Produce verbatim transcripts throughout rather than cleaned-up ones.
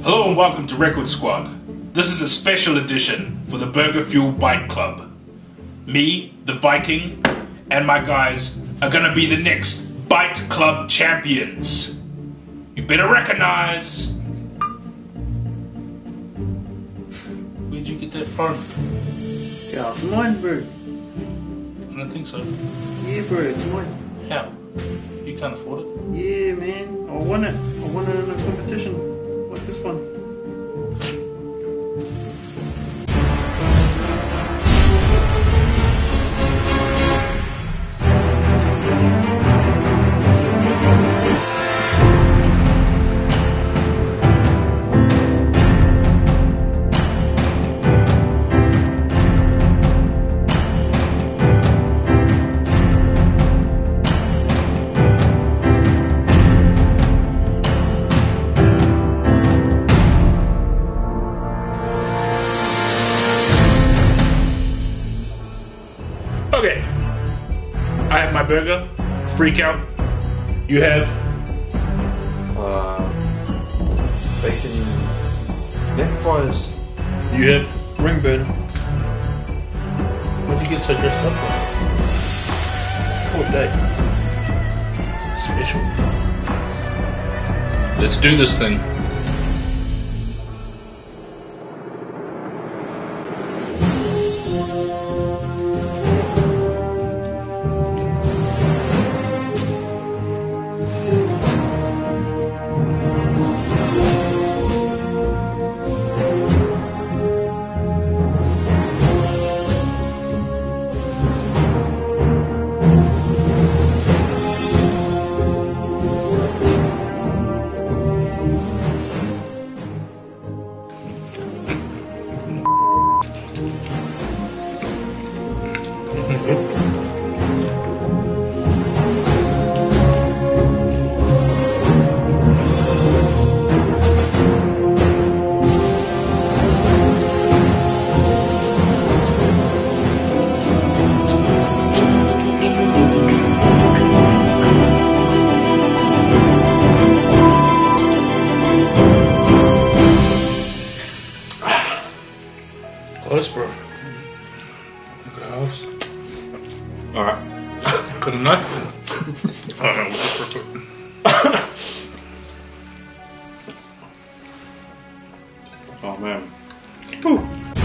Hello and welcome to Record Squad. This is a special edition for the Burger Fuel Bike Club. Me, the Viking, and my guys are gonna be the next Bike Club champions. You better recognize. Where'd you get that from? Yeah, it's mine, bro. I don't think so. Yeah, bro, it's mine. How? You can't afford it. Yeah, man. I won it. I won it in a competition like this one. Okay. I have my burger, freak out. You have Uh, bacon neck fries. you have Ring burner. What'd you get so dressed up for? Cold day. Special. Let's do this thing. Close, bro. Gloves. Alright. Got a knife? I don't know what this for quick. Oh man. Whew.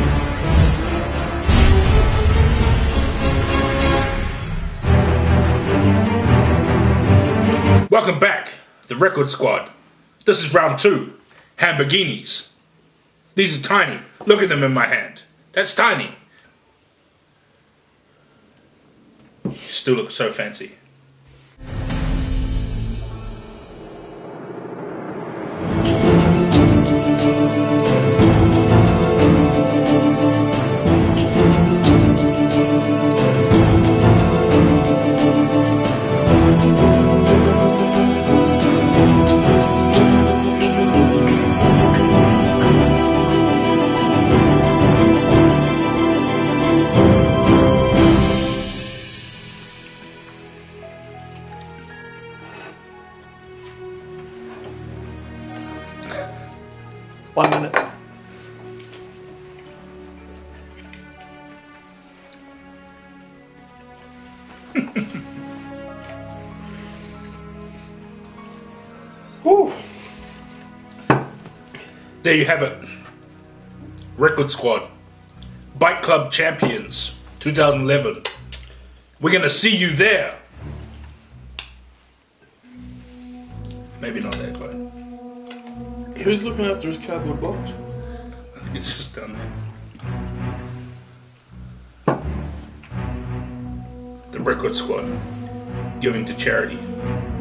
Welcome back, the Record Squad. This is round two. Hamburginis. These are tiny. Look at them in my hand. That's tiny. You still look so fancy. One minute. Woo. There you have it. Record Squad. Bike Club Champions twenty eleven. We're going to see you there. Maybe not that close. Who's looking after his cardboard box? I think it's just down there. The Record Squad. Giving to charity.